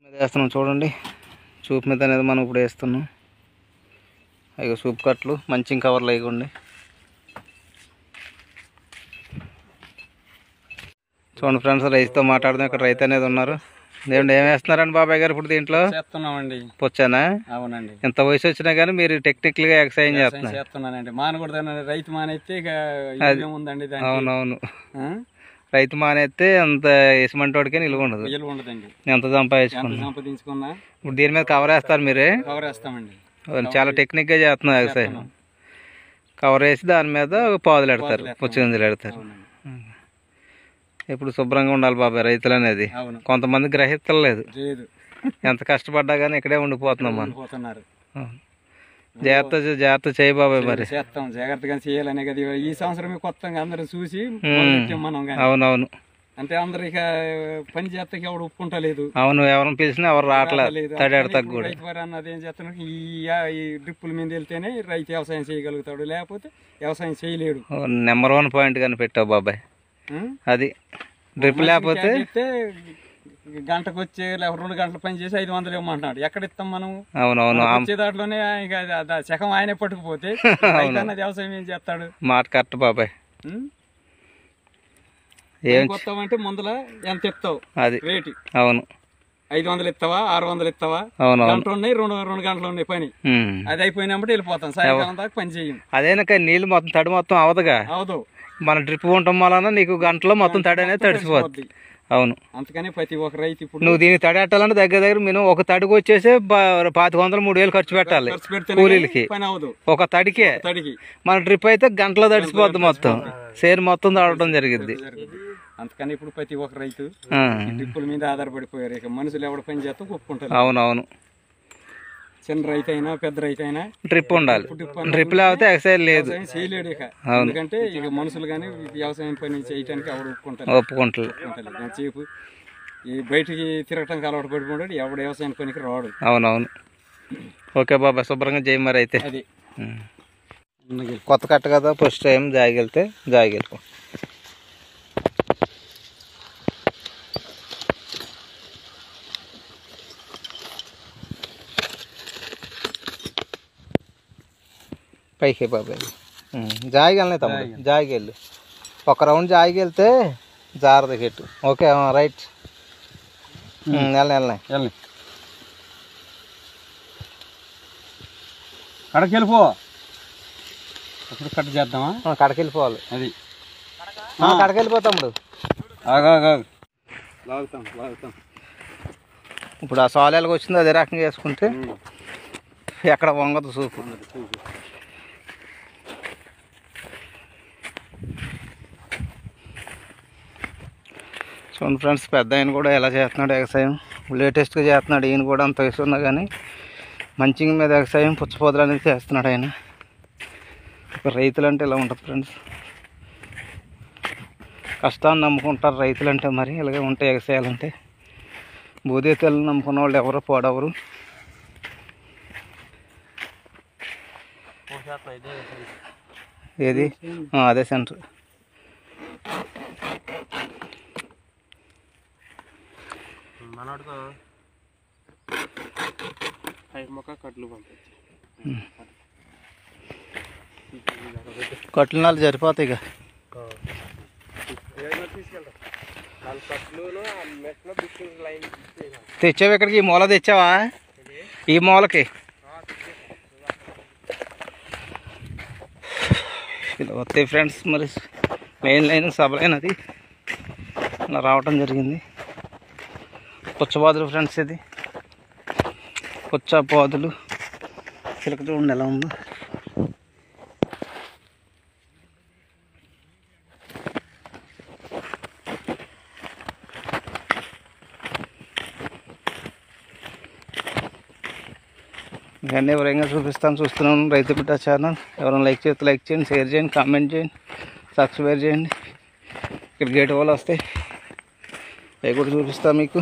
వేస్తున్నాం చూడండి. సూప్ మీద అనేది మనం ఇప్పుడు వేస్తున్నాం. అయ్యో సూప్ కట్లు మంచి కవర్లు వేయకండి. చూడండి ఫ్రెండ్స్, రైతుతో మాట్లాడుతాం. ఇక్కడ రైతు అనేది ఉన్నారు. దేవుడు ఏం వేస్తున్నారండి బాబాయ్ గారు ఇప్పుడు దీంట్లో? చేస్తున్నామండి. పొచ్చానా? అవునండి. ఎంత వయసు వచ్చినా కానీ మీరు టెక్నికల్ గా ఎక్సర్సైజ్ చేస్తున్నానండి. మానకూడదు, రైతు మానేస్తే ఇక ఉందండి. అవునవును, రైతు మానేస్తే అంత ఎసుమంటోడికే నిలువ ఉండదు. ఎంత సంపాదించుకున్నా ఇప్పుడు దీని మీద కవర్ వేస్తారు మీరే? కవర్ వేస్తామండి. చాలా టెక్నిక్ గా చేస్తున్నారు ఎక్సర్సైజ్. కవర్ వేసి దాని మీద పాదులు పెడతారు, పుచ్చగింజలు పెడతారు. ఇప్పుడు శుభ్రంగా ఉండాలి బాబాయ్ రైతులు అనేది. కొంతమంది గ్రహిస్తలేదు. ఎంత కష్టపడ్డా కానీ ఇక్కడే ఉండిపోతున్నాం మనం. జాగ్రత్త చేయి బాబాయ్. మరి చేస్తాం, జాగ్రత్తగా చేయాలనే కదా ఈ సంవత్సరం కొత్తగా అందరూ చూసి మనం. అవునవును, అంటే అందరు ఇక పని చేస్తే ఎవడు ఒప్పుకుంటలేదు. అవును, ఎవరిని పిలిచినా ఎవరు రావట్లేదు. తడాడు తగ్గు రైతు వారు అన్నది ఏం చేస్తున్నాడు, ఈ డ్రిప్పుల మీద వెళ్తేనే రైతు వ్యవసాయం చేయగలుగుతాడు, లేకపోతే వ్యవసాయం చేయలేడు. నెంబర్ 1 పాయింట్ కానీ పెట్టావు బాబాయ్. అది డ్రిప్ లేకపోతే గంటకు వచ్చే 2 గంటలు పని చేసి 500 ఇవ్వమంటున్నాడు. ఎక్కడ ఇస్తాం మనం? అవునవును, వచ్చే దాంట్లోనే శకం ఆయనే పట్టుకుపోతే వ్యవసాయం ఏం చేస్తాడు? మాట కరెక్ట్ బాబాయ్. ఏం కొత్తావంటే ముందల ఎంత ఇస్తావు అది రేటు. అవును, 500 ఇస్తావా, 600 ఇస్తావా? గంటలు ఉన్నాయి, 2 గంటలు ఉన్నాయి పని. అది అయిపోయినప్పుడు వెళ్ళిపోతాం, సాయంకాలం దాకా పని చేయం. అదేనక నీళ్ళు మొత్తం తడి మొత్తం అవదుగా. అవదు, మన డ్రిప్ ఉండటం వలన నీకు గంటలో మొత్తం తడి అనేది తడిసిపోద్ది. అవును, అందుకని ప్రతి ఒక్క రైతు ఇప్పుడు నువ్వు దీనికి తడి పెట్టాలంటే దగ్గర మినిమం ఒక తడికి వచ్చేసి 2500-3000 ఖర్చు పెట్టాలి కూలీలకి. ఒక తడికే. మన డ్రిప్ అయితే గంటలో తడిసిపోద్ది, మొత్తం సేరు మొత్తం తడవడం జరిగింది. అందుకని ఇప్పుడు ప్రతి ఒక్క రైతు డ్రిప్పుల మీద ఆధారపడిపోయారు. ఇక మనుషులు ఎవడ పని చేస్తే ఒప్పుకుంటారు. అవునవును, చిన్న రైతు అయినా పెద్ద రైతు అయినా డ్రిప్ ఉండాలి. డ్రిప్ లేకపోతే ఎక్సైజ్ లేదు, చేయలేడు. ఇక ఎందుకంటే ఇక మనుషులు కానీ వ్యవసాయం పని చేయడానికి ఎవరు ఒప్పుకుంటారు. సేపు ఈ బయటికి తిరగటానికి అలవాటు పడిపోయాడు, ఎవడు వ్యవసాయం పనికి రాడు. అవునవును, ఓకే బాబా, శుభ్రంగా చేయి. మరి అయితే అది కొత్త కట్ట కదా, ఫస్ట్ టైం జాగివెళ్తే జాగివెళ్ళిపో. పైకి బాబాయ్, జాయిగెళ్ళనే తమ్ముడు, జాయిగెళ్ళు. ఒక రౌండ్ జాయిగెళ్తే జాగ్రత్త కెట్టు. ఓకే రైట్, వెళ్ళనే కడకి వెళ్ళిపో. ఇప్పుడు కట్ చేద్దామా? కడకి వెళ్ళిపోవాలి. అది కడకి వెళ్ళిపో తమ్ముడు. ఇప్పుడు ఆ సాలేలకు వచ్చింది అదే రకంగా వేసుకుంటే ఎక్కడ వంగదు సూపు. చూడండి ఫ్రెండ్స్, పెద్ద ఆయన కూడా ఎలా చేస్తున్నాడు వ్యవసాయం, లేటెస్ట్గా చేస్తున్నాడు. ఈయన కూడా అంత వయసు ఉన్నా కానీ మంచిగా మీద వ్యవసాయం పుచ్చపోదలు అనేది చేస్తున్నాడు ఆయన. రైతులు అంటే ఇలా ఉంటుంది ఫ్రెండ్స్, కష్టాన్ని నమ్ముకుంటారు రైతులు అంటే. మరి ఇలాగే ఉంటాయి వ్యవసాయాలంటే. భూదేతలు నమ్ముకున్న వాళ్ళు ఎవరు పోడవరు. ఏది అదే సెంటర్. కట్లు నాలుగు సరిపోతాయి. ఇక తెచ్చావు ఇక్కడికి? ఈ మూల తెచ్చావా? ఈ మూలకి ఇలా వస్తాయి ఫ్రెండ్స్. మరి మెయిన్ లైన్ సబ్ లైన్ అది ఇలా రావటం జరిగింది. పుచ్చపాదులు ఫ్రెండ్స్, ఇది పుచ్చపాదులు. చిలక చూడండి ఎలా ఉందో. ఇవన్నీ ఎవరైనా చూస్తున్నాను రైతు బిడ్డ ఛానల్. ఎవరైనా లైక్ చేస్తే లైక్ చేయండి, షేర్ చేయండి, కామెంట్ చేయండి, సబ్స్క్రైబ్ చేయండి. ఇక్కడ గేట్ వాళ్ళు వస్తాయి, అవి కూడా చూపిస్తాను మీకు.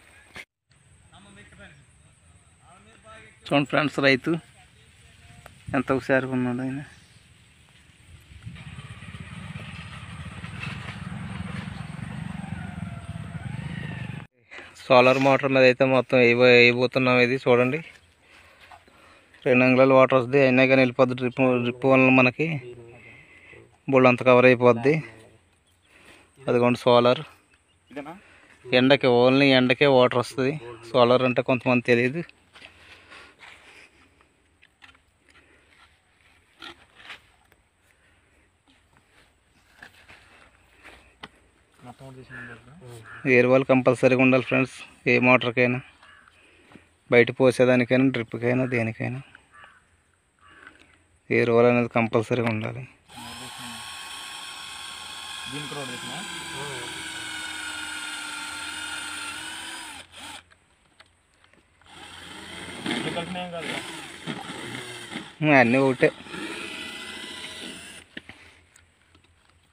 చూడండి ఫ్రెండ్స్, రైతు ఎంత హుషారుగా ఉన్నాడు ఆయన. సోలార్ మోటార్ మీద అయితే మొత్తం వేయబోతున్నాం. ఇది చూడండి 2 అంగుళాల వాటర్ వస్తుంది, అయినా కానీ వెళ్ళిపోద్ది. డ్రిప్ వల్ల మనకి బోల్డ్ అంత కవర్ అయిపోద్ది. అదిగోండి సోలార్. ఎండకి ఓన్లీ ఎండకే వాటర్ వస్తుంది. సోలార్ అంటే కొంతమంది తెలియదు. ఎయిర్ వాల్ కంపల్సరీగా ఉండాలి ఫ్రెండ్స్, ఏ మోటార్కైనా, బయట పోసేదానికైనా, డ్రిప్కైనా, దేనికైనా ఎయిర్ వాల్ అనేది కంపల్సరీగా ఉండాలి. అన్నీ ఒకటే.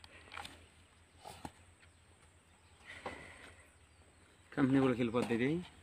కంపెనీ కూడా వెళ్ళిపోద్ది ఇది.